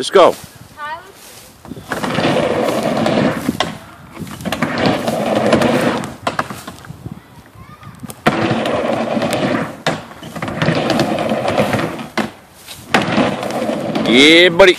Just go. Yeah, buddy.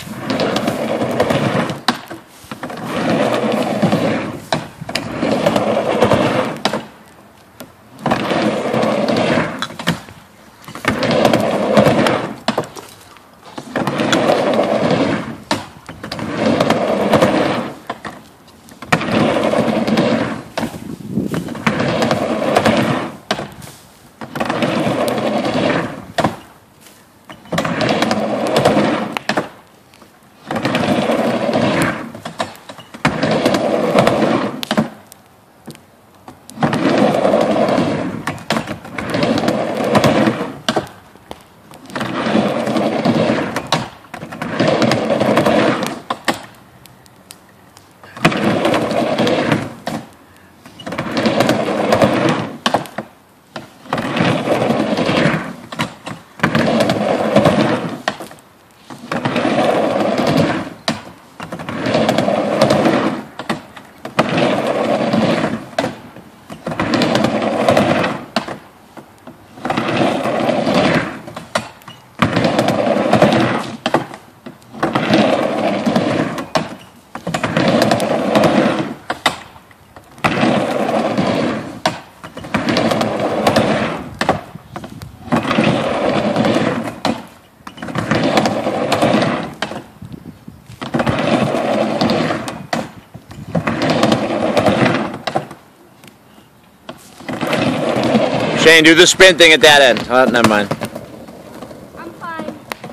Shane, do the spin thing at that end. Oh, never mind. I'm fine.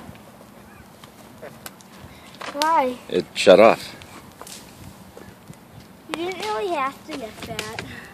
Why? It shut off. You didn't really have to get that.